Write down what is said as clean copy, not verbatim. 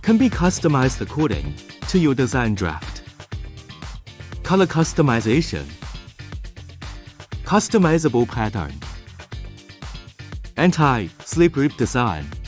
can be customized according to your design draft. Color customization, customizable pattern, anti-slip rip design.